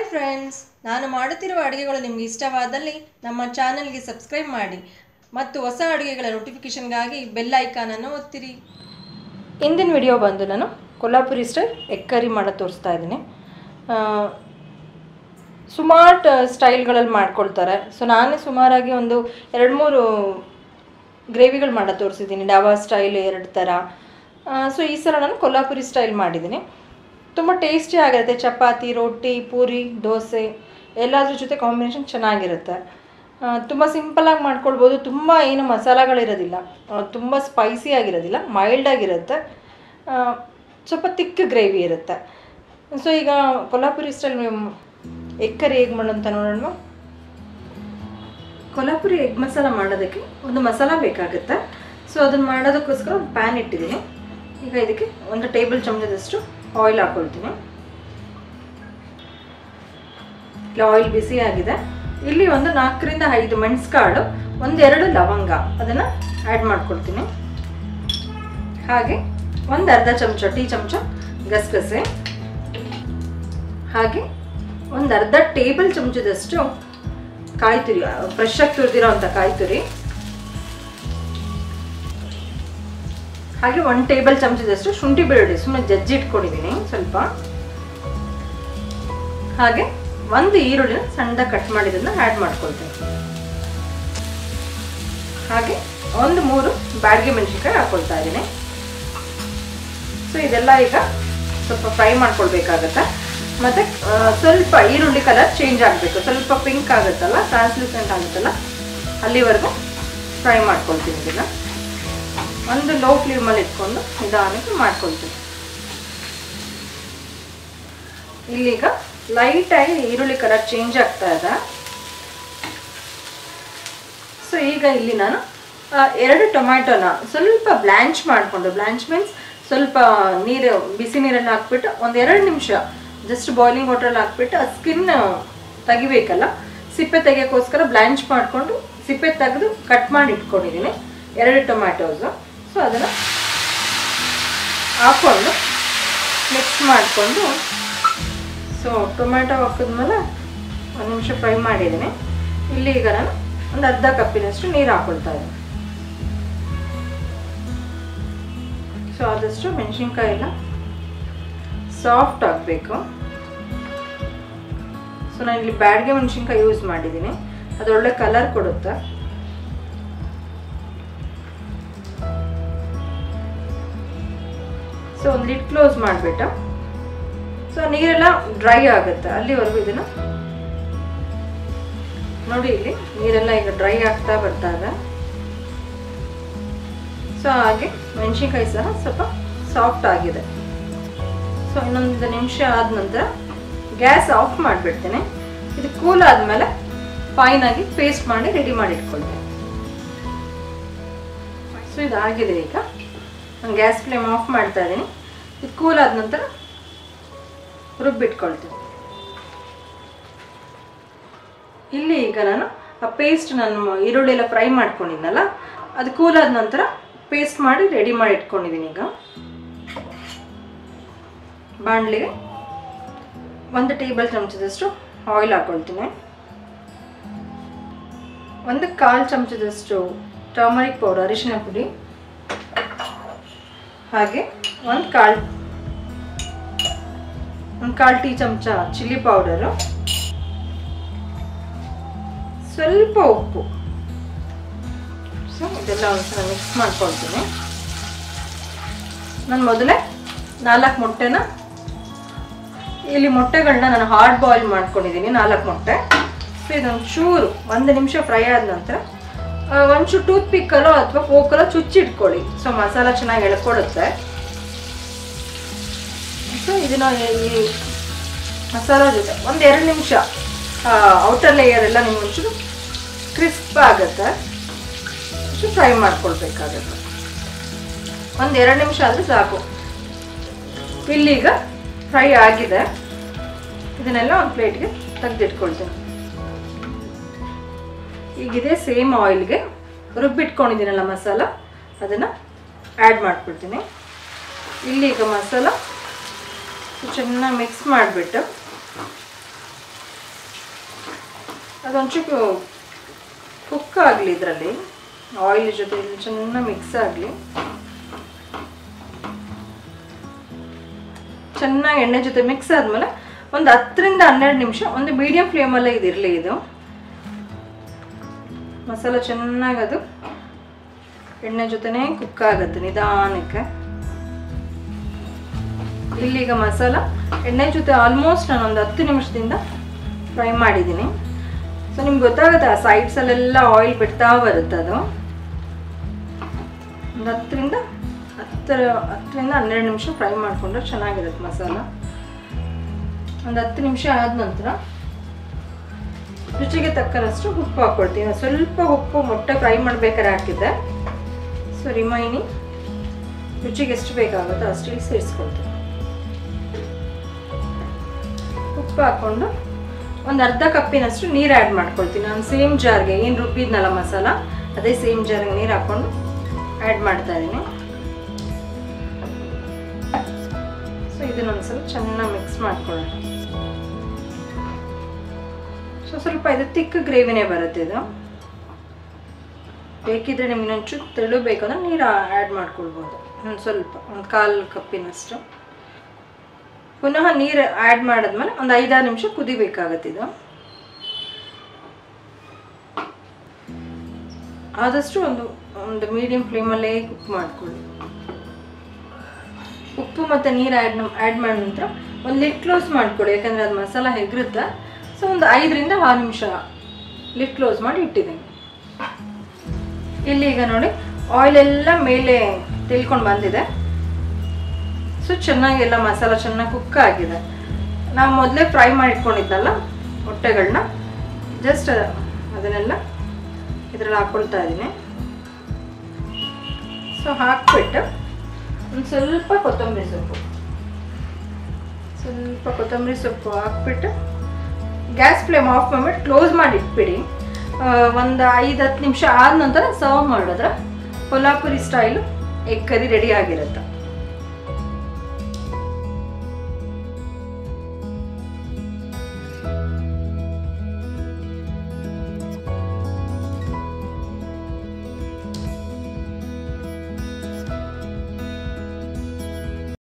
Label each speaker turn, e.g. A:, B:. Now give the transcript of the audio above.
A: Hi friends, ನಾನು ಮಾಡುತ್ತಿರುವ ಅಡುಗೆಗಳು ನಿಮಗೆ ಇಷ್ಟವಾದಲ್ಲಿ ನಮ್ಮ ಚಾನೆಲ್ಗೆ ಸಬ್ಸ್ಕ್ರೈಬ್ ಮಾಡಿ ಮತ್ತು ಹೊಸ ಅಡುಗೆಗಳ ನೋಟಿಫಿಕೇಷನ್ಗಾಗಿ ಬೆಲ್ ಐಕಾನನ್ನು ಒತ್ತಿರಿ. ಇಂದಿನ ವಿಡಿಯೋ ಬಂದು ನಾನು ಕೊಲ್ಹಾಪುರಿ ಸ್ಟೈಲ್ ಎಗ್ ಕರಿ ಮಾಡೋದು ತೋರಿಸ್ತಾ ಇದ್ದೀನಿ. ಸುಮಾರು ಸ್ಟೈಲ್ಗಳಲ್ಲಿ ಮಾಡ್ಕೊಳ್ತಾರೆ. ಸೊ ನಾನೇ ಸುಮಾರಾಗಿ ಒಂದು 2-3 ಗ್ರೇವಿಗಳು ಮಾಡೋದು ತೋರಿಸಿದ್ದೀನಿ. ಡಾಬಾ ಸ್ಟೈಲ್ 2 ಥರ. ಸೊ ಈ ಸಲ ನಾನು ಕೊಲ್ಹಾಪುರಿ ಸ್ಟೈಲ್ ಮಾಡಿದ್ದೀನಿ. ತುಂಬ ಟೇಸ್ಟಿ ಆಗಿರುತ್ತೆ. ಚಪಾತಿ, ರೊಟ್ಟಿ, ಪೂರಿ, ದೋಸೆ ಎಲ್ಲದ್ರ ಜೊತೆ ಕಾಂಬಿನೇಷನ್ ಚೆನ್ನಾಗಿರುತ್ತೆ. ತುಂಬ ಸಿಂಪಲಾಗಿ ಮಾಡ್ಕೊಳ್ಬೋದು. ತುಂಬ ಏನು ಮಸಾಲೆಗಳಿರೋದಿಲ್ಲ, ತುಂಬ ಸ್ಪೈಸಿ ಆಗಿರೋದಿಲ್ಲ, ಮೈಲ್ಡಾಗಿರುತ್ತೆ, ಸ್ವಲ್ಪ ತಿಕ್ ಗ್ರೇವಿ ಇರುತ್ತೆ. ಸೊ ಈಗ ಕೊಲ್ಹಾಪುರಿ ಸ್ಟೈಲ್ ಎಗ್ ಕರಿ ಹೇಗೆ ಮಾಡೋದು ಅಂತ ನೋಡೋಣ. ಕೊಲ್ಹಾಪುರಿ ಎಗ್ ಮಸಾಲ ಮಾಡೋದಕ್ಕೆ ಒಂದು ಮಸಾಲ ಬೇಕಾಗುತ್ತೆ. ಸೊ ಅದನ್ನು ಮಾಡೋದಕ್ಕೋಸ್ಕರ ಒಂದು ಪ್ಯಾನ್ ಇಟ್ಟಿದ್ದೀನಿ. ಈಗ ಇದಕ್ಕೆ 1 ಟೇಬಲ್ ಚಮಚದಷ್ಟು ಆಯಿಲ್ ಹಾಕ್ಕೊಳ್ತೀನಿ. ಇಲ್ಲಿ ಆಯಿಲ್ ಬಿಸಿ ಆಗಿದೆ. ಇಲ್ಲಿ ಒಂದು 4ರಿಂದ 5 ಮೆಣಸುಕಾಳು, 1-2 ಲವಂಗ ಅದನ್ನು ಆ್ಯಡ್ ಮಾಡ್ಕೊಳ್ತೀನಿ. ಹಾಗೆ ಒಂದು ಅರ್ಧ ಚಮಚ ಟೀ ಚಮಚ ಗಸಗಸೆ, ಹಾಗೆ ಒಂದು ಅರ್ಧ ಟೇಬಲ್ ಚಮಚದಷ್ಟು ಕಾಯಿ ತುರಿ, ಫ್ರೆಶ್ ಆಗಿ ತುರಿದಿರೋ ಅಂಥ ಕಾಯಿ ತುರಿ, ಹಾಗೆ 1 ಟೇಬಲ್ ಚಮಚದಷ್ಟು ಶುಂಠಿ ಬೆಳ್ಳುಳ್ಳಿ ಸುಮ್ಮನೆ ಜಜ್ಜಿ ಇಟ್ಕೊಂಡಿದ್ದೀನಿ ಸ್ವಲ್ಪ, ಹಾಗೆ 1 ಈರುಳ್ಳಿನ ಸಣ್ಣದಾಗಿ ಕಟ್ ಮಾಡಿದ್ದನ್ನು ಆ್ಯಡ್ ಮಾಡ್ಕೊಳ್ತೀನಿ. ಹಾಗೆ 1-3 ಬ್ಯಾಡಗಿ ಮೆಣಸಿನ್ಕಾಯಿ ಹಾಕ್ಕೊಳ್ತಾ ಇದ್ದೀನಿ. ಸೊ ಇದೆಲ್ಲ ಈಗ ಸ್ವಲ್ಪ ಫ್ರೈ ಮಾಡ್ಕೊಳ್ಬೇಕಾಗತ್ತೆ. ಮತ್ತು ಸ್ವಲ್ಪ ಈರುಳ್ಳಿ ಕಲರ್ ಚೇಂಜ್ ಆಗಬೇಕು, ಸ್ವಲ್ಪ ಪಿಂಕ್ ಆಗುತ್ತಲ್ಲ, ಟ್ರಾನ್ಸ್ಲೂಸೆಂಟ್ ಆಗುತ್ತಲ್ಲ, ಅಲ್ಲಿವರೆಗೂ ಫ್ರೈ ಮಾಡ್ಕೊಳ್ತೀನಿ. ಇದನ್ನು ಒಂದು ಲೋ ಫ್ಲೇಮಲ್ಲಿ ಇಟ್ಕೊಂಡು ನಿಧಾನಕ್ಕೆ ಮಾಡ್ಕೊಳ್ತೀನಿ. ಇಲ್ಲೀಗ ಲೈಟಾಗಿ ಈರುಳ್ಳಿ ಕಲರ್ ಚೇಂಜ್ ಆಗ್ತಾ ಇದೆ. ಸೊ ಈಗ ಇಲ್ಲಿ ನಾನು 2 ಟೊಮ್ಯಾಟೋನ ಸ್ವಲ್ಪ ಬ್ಲ್ಯಾಂಚ್ ಮಾಡಿಕೊಂಡು, ಬ್ಲ್ಯಾಂಚ್ ಮೀನ್ಸ್ ಸ್ವಲ್ಪ ನೀರು, ಬಿಸಿ ನೀರಲ್ಲಿ ಹಾಕ್ಬಿಟ್ಟು 1-2 ನಿಮಿಷ ಜಸ್ಟ್ ಬಾಯ್ಲಿಂಗ್ ವಾಟ್ರಲ್ಲಿ ಹಾಕ್ಬಿಟ್ಟು ಆ ಸ್ಕಿನ್ ತೆಗಿಬೇಕಲ್ಲ, ಸಿಪ್ಪೆ ತೆಗಿಯೋಕ್ಕೋಸ್ಕರ ಬ್ಲ್ಯಾಂಚ್ ಮಾಡಿಕೊಂಡು ಸಿಪ್ಪೆ ತೆಗೆದು ಕಟ್ ಮಾಡಿ ಇಟ್ಕೊಂಡಿದ್ದೀನಿ 2 ಟೊಮ್ಯಾಟೋಸು. ಸೊ ಅದನ್ನು ಹಾಕ್ಕೊಂಡು ಮಿಕ್ಸ್ ಮಾಡಿಕೊಂಡು, ಸೊ ಟೊಮ್ಯಾಟೊ ಹಾಕಿದ್ಮೇಲೆ 1 ನಿಮಿಷ ಫ್ರೈ ಮಾಡಿದ್ದೀನಿ. ಇಲ್ಲಿ ಈಗ ನಾನು ಒಂದು ಅರ್ಧ ಕಪ್ಪಿನಷ್ಟು ನೀರು ಹಾಕ್ಕೊಳ್ತಾ ಇದ್ದೀನಿ. ಸೊ ಆದಷ್ಟು ಮೆಣಸಿನ್ಕಾಯಿ ಎಲ್ಲ ಸಾಫ್ಟ್ ಆಗಬೇಕು. ಸೊ ನಾನು ಇಲ್ಲಿ ಬ್ಯಾಡಗಿ ಮೆಣಸಿನ್ಕಾಯಿ ಯೂಸ್ ಮಾಡಿದ್ದೀನಿ, ಅದು ಒಳ್ಳೆ ಕಲರ್ ಕೊಡುತ್ತೆ. ಸೊ ಒಂದು ಲಿಡ್ ಕ್ಲೋಸ್ ಮಾಡಿಬಿಟ್ಟು, ಸೊ ನೀರೆಲ್ಲ ಡ್ರೈ ಆಗುತ್ತೆ ಅಲ್ಲಿವರೆಗೂ ಇದನ್ನು ನೋಡಿ. ಇಲ್ಲಿ ನೀರೆಲ್ಲ ಈಗ ಡ್ರೈ ಆಗ್ತಾ ಬರ್ತಾ ಇದೆ. ಸೊ ಹಾಗೆ ಮೆಣಸಿನ್ಕಾಯಿ ಸಹ ಸ್ವಲ್ಪ ಸಾಫ್ಟ್ ಆಗಿದೆ. ಸೊ ಇನ್ನೊಂದು ನಿಮಿಷ ಆದ ನಂತರ ಗ್ಯಾಸ್ ಆಫ್ ಮಾಡಿಬಿಡ್ತೀನಿ. ಇದು ಕೂಲ್ ಆದಮೇಲೆ ಫೈನಾಗಿ ಪೇಸ್ಟ್ ಮಾಡಿ ರೆಡಿ ಮಾಡಿ ಇಟ್ಕೊಳ್ತೀನಿ. ಸೊ ಇದಾಗಿದೆ. ಈಗ ನಾನು ಗ್ಯಾಸ್ ಫ್ಲೇಮ್ ಆಫ್ ಮಾಡ್ತಾ ಇದ್ದೀನಿ. ಇದು ಕೂಲ್ ಆದ ನಂತರ ರುಬ್ಬಿಟ್ಕೊಳ್ತೀನಿ. ಇಲ್ಲಿ ಈಗ ನಾನು ಆ ಪೇಸ್ಟ್, ನಾನು ಈರುಳ್ಳಿ ಎಲ್ಲ ಫ್ರೈ ಮಾಡ್ಕೊಂಡಿದ್ನಲ್ಲ, ಅದು ಕೂಲ್ ಆದ ನಂತರ ಪೇಸ್ಟ್ ಮಾಡಿ ರೆಡಿ ಮಾಡಿ ಇಟ್ಕೊಂಡಿದ್ದೀನಿ. ಈಗ ಬಾಣಲಿಗೆ 1 ಟೇಬಲ್ ಚಮಚದಷ್ಟು ಆಯಿಲ್ ಹಾಕ್ಕೊಳ್ತೀನಿ. 1/4 ಚಮಚದಷ್ಟು ಟರ್ಮರಿಕ್ ಪೌಡರ್, ಅರಿಶಿನ ಪುಡಿ, ಹಾಗೆ 1/4 ಟೀ ಚಮಚ ಚಿಲ್ಲಿ ಪೌಡರು, ಸ್ವಲ್ಪ ಉಪ್ಪು. ಸೊ ಇದೆಲ್ಲ ಒಂದ್ಸಲ ಮಿಕ್ಸ್ ಮಾಡ್ಕೊಳ್ತೀನಿ. ನಾನು ಮೊದಲೇ 4 ಮೊಟ್ಟೆನ, ಇಲ್ಲಿ ಮೊಟ್ಟೆಗಳನ್ನ ನಾನು ಹಾರ್ಡ್ ಬಾಯ್ಲ್ ಮಾಡ್ಕೊಂಡಿದ್ದೀನಿ, 4 ಮೊಟ್ಟೆ. ಸೊ ಇದೊಂದು ಚೂರು 1 ನಿಮಿಷ ಫ್ರೈ ಆದ ನಂತರ ಒಂಚೂರು ಟೂತ್ ಪಿಕ್ಕಲ್ಲೋ ಅಥವಾ ಫೋಕಲ್ಲೋ ಚುಚ್ಚಿಟ್ಕೊಳ್ಳಿ. ಸೊ ಮಸಾಲ ಚೆನ್ನಾಗಿ ಎಳ್ಕೊಡುತ್ತೆ. ಸೊ ಇದನ್ನು ಈ ಮಸಾಲ ಜೊತೆ 1-2 ನಿಮಿಷ ಔಟರ್ ಲೇಯರ್ ಎಲ್ಲ ನಿಮ್ಗೆ ಒಂಚೂರು ಕ್ರಿಸ್ಪ್ ಆಗುತ್ತೆ, ಒಂಚೂರು ಫ್ರೈ ಮಾಡ್ಕೊಳ್ಬೇಕಾಗತ್ತೆ. 1-2 ನಿಮಿಷ ಆದರೆ ಸಾಕು. ಇಲ್ಲೀಗ ಫ್ರೈ ಆಗಿದೆ. ಇದನ್ನೆಲ್ಲ ಒಂದು ಪ್ಲೇಟ್ಗೆ ತೆಗೆದಿಟ್ಕೊಳ್ತೀನಿ. ಈಗಿದೆ ಸೇಮ್ ಆಯಿಲ್ಗೆ ರುಬ್ಬಿಟ್ಕೊಂಡಿದ್ದೀನಲ್ಲ ಮಸಾಲ, ಅದನ್ನು ಆ್ಯಡ್ ಮಾಡಿಬಿಡ್ತೀನಿ. ಇಲ್ಲಿ ಈಗ ಮಸಾಲ ಚೆನ್ನಾಗಿ ಮಿಕ್ಸ್ ಮಾಡಿಬಿಟ್ಟು ಅದೊಂಚೂರು ಕುಕ್ ಆಗಲಿ, ಇದರಲ್ಲಿ ಆಯಿಲ್ ಜೊತೆ ಚೆನ್ನಾಗಿ ಮಿಕ್ಸ್ ಆಗಲಿ. ಚೆನ್ನಾಗಿ ಎಣ್ಣೆ ಜೊತೆ ಮಿಕ್ಸ್ ಆದಮೇಲೆ ಒಂದು 10 ರಿಂದ 12 ನಿಮಿಷ ಒಂದು ಮೀಡಿಯಂ ಫ್ಲೇಮಲ್ಲೇ ಇದಿರಲಿ. ಇದು ಮಸಾಲ ಚೆನ್ನಾಗಿ ಅದು ಎಣ್ಣೆ ಜೊತೆನೇ ಕುಕ್ ಆಗುತ್ತೆ ನಿಧಾನಕ್ಕೆ. ಇಲ್ಲೀಗ ಮಸಾಲ ಎಣ್ಣೆ ಜೊತೆ ಆಲ್ಮೋಸ್ಟ್ ನಾನೊಂದು 10 ನಿಮಿಷದಿಂದ ಫ್ರೈ ಮಾಡಿದ್ದೀನಿ. ಸೊ ನಿಮ್ಗೆ ಗೊತ್ತಾಗುತ್ತೆ ಆ ಸೈಡ್ಸಲ್ಲೆಲ್ಲ ಆಯಿಲ್ ಬಿಡ್ತಾ ಬರುತ್ತೆ. ಅದು ಒಂದು 10ರಿಂದ 12 ನಿಮಿಷ ಫ್ರೈ ಮಾಡಿಕೊಂಡ್ರೆ ಚೆನ್ನಾಗಿರುತ್ತೆ ಮಸಾಲ. ಒಂದು 10 ನಿಮಿಷ ಆದ ನಂತರ ರುಚಿಗೆ ತಕ್ಕನಷ್ಟು ಉಪ್ಪು ಹಾಕ್ಕೊಳ್ತೀನಿ. ಸ್ವಲ್ಪ ಉಪ್ಪು ಮೊಟ್ಟೆ ಫ್ರೈ ಮಾಡ್ಬೇಕಾದ್ರೆ ಹಾಕಿದ್ದೆ. ಸೊ ರಿಮೈನಿಂಗ್ ರುಚಿಗೆ ಎಷ್ಟು ಬೇಕಾಗುತ್ತೋ ಅಷ್ಟು ಸೇರಿಸ್ಕೊಳ್ತೀನಿ. ಉಪ್ಪು ಹಾಕ್ಕೊಂಡು ಒಂದು ಅರ್ಧ ಕಪ್ಪಿನಷ್ಟು ನೀರು ಆ್ಯಡ್ ಮಾಡ್ಕೊಳ್ತೀನಿ. ನಾನು ಸೇಮ್ ಜಾರ್ಗೆ ಏನು ರುಬ್ಬಿದ್ನಲ್ಲ ಮಸಾಲ, ಅದೇ ಸೇಮ್ ಜಾರ್ಗೆ ನೀರು ಹಾಕ್ಕೊಂಡು ಆ್ಯಡ್ ಮಾಡ್ತಾ ಇದ್ದೀನಿ. ಸೊ ಇದನ್ನೊಂದ್ಸಲ ಚೆನ್ನಾಗಿ ಮಿಕ್ಸ್ ಮಾಡ್ಕೊಳ್ಳೋಣ. ಸೊ ಸ್ವಲ್ಪ ಇದು ತಿಕ್ ಗ್ರೇವಿನೇ ಬರುತ್ತೆ. ಇದು ಬೇಕಿದ್ರೆ ನಿಮ್ಗೆ ಇನ್ನೊಂಚೂರು ತೆಳು ಬೇಕಂದ್ರೆ ನೀರು ಆ್ಯಡ್ ಮಾಡ್ಕೊಳ್ಬೋದು. ಒಂದು ಸ್ವಲ್ಪ ಒಂದು 1/4 ಕಪ್ಪಿನಷ್ಟು. ಪುನಃ ನೀರು ಆ್ಯಡ್ ಮಾಡಿದ್ಮೇಲೆ ಒಂದು 5-6 ನಿಮಿಷ ಕುದಿಬೇಕಾಗತ್ತೆ. ಇದು ಆದಷ್ಟು ಒಂದು ಮೀಡಿಯಂ ಫ್ಲೇಮಲ್ಲೇ ಕುಕ್ ಮಾಡ್ಕೊಳ್ಳಿ. ಉಪ್ಪು ಮತ್ತು ನೀರು ಆ್ಯಡ್ ಮಾಡಿದ ನಂತರ ಒಂದು ಲಿಡ್ ಕ್ಲೋಸ್ ಮಾಡ್ಕೊಳ್ಳಿ, ಯಾಕಂದರೆ ಅದು ಮಸಾಲ ಹೆಗ್ರುತ್ತೆ. ಸೊ ಒಂದು 5ರಿಂದ 6 ನಿಮಿಷ ಲಿಡ್ ಕ್ಲೋಸ್ ಮಾಡಿ ಇಟ್ಟಿದ್ದೀನಿ. ಇಲ್ಲಿ ಈಗ ನೋಡಿ ಆಯಿಲೆಲ್ಲ ಮೇಲೆ ತಿಳ್ಕೊಂಡು ಬಂದಿದೆ. ಸೊ ಚೆನ್ನಾಗೆಲ್ಲ ಮಸಾಲ ಚೆನ್ನಾಗಿ ಕುಕ್ ಆಗಿದೆ. ನಾವು ಮೊದಲೇ ಫ್ರೈ ಮಾಡಿಟ್ಕೊಂಡಿದ್ದಲ್ಲ ಮೊಟ್ಟೆಗಳನ್ನ, ಜಸ್ಟ್ ಅದನ್ನೆಲ್ಲ ಇದರಲ್ಲಿ ಹಾಕ್ಕೊಳ್ತಾ ಇದ್ದೀನಿ. ಸೊ ಹಾಕ್ಬಿಟ್ಟು ಒಂದು ಸ್ವಲ್ಪ ಕೊತ್ತಂಬರಿ ಸೊಪ್ಪು ಹಾಕ್ಬಿಟ್ಟು ಗ್ಯಾಸ್ ಫ್ಲೇಮ್ ಆಫ್ ಮಾಡಿಬಿಟ್ಟು ಕ್ಲೋಸ್ ಮಾಡಿ ಇಟ್ಬಿಡಿ. ಒಂದು 5-10 ನಿಮಿಷ ಆದ ನಂತರ ಸರ್ವ್ ಮಾಡಿದ್ರೆ Kolhapuri style egg curry ready ಆಗಿರುತ್ತೆ.